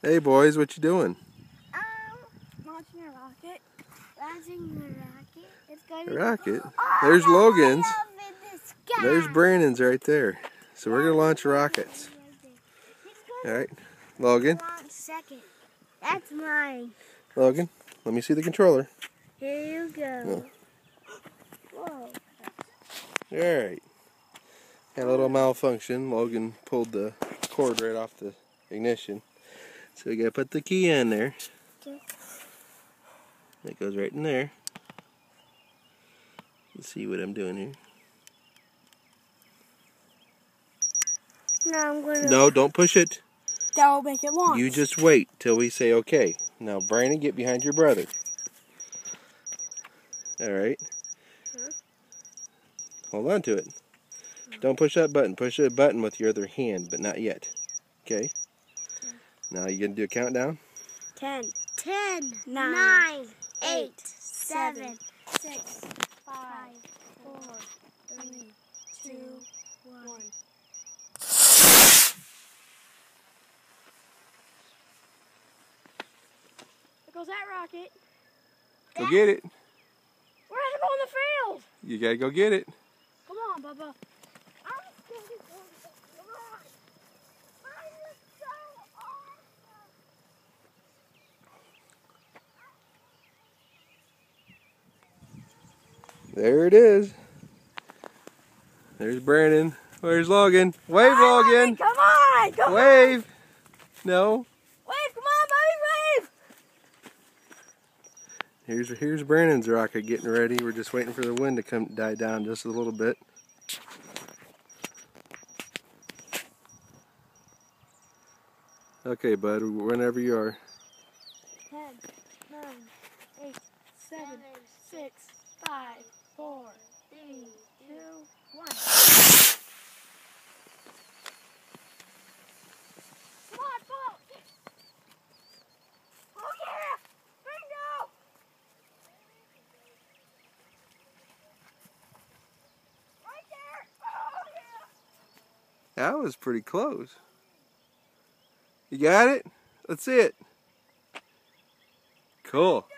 Hey boys, what you doing? Launching a rocket. Launching a rocket. It's going A to rocket? Oh, There's Logan's. in the sky. There's Brandon's right there. So we're gonna launch rockets. Alright, Logan. Launch second. That's mine. Logan, let me see the controller. Here you go. Whoa. Alright. Had a little malfunction. Logan pulled the cord right off the ignition. So we gotta put the key in there. Okay. That goes right in there. Let's see what I'm doing here. Now I'm gonna. No, don't push it. That will make it launch. You just wait till we say okay. Now, Brandon, get behind your brother. Alright. Huh? Hold on to it. Don't push that button. Push the button with your other hand, but not yet. Okay? Now, you gonna do a countdown? 10, 9, 8, 7, 6, 5, 4, 3, 2, 1. There goes that rocket. Go get it. We're gonna go in the field. You gotta go get it. Come on, Bubba. I'm scared to go. Come on. I'm just so awesome. There it is. There's Brandon. Where's Logan? Wave, Logan. Come on, come on. Wave. No. Wave, come on, buddy, wave. Here's Brandon's rocket getting ready. We're just waiting for the wind to die down just a little bit. Okay, bud, whenever you are. 10, 9, 8, 7, 6, 5, 4, 3, 2, 1. Come on, boat. Oh yeah! Bingo! Right there! Oh yeah! That was pretty close. You got it? Let's see it. Cool.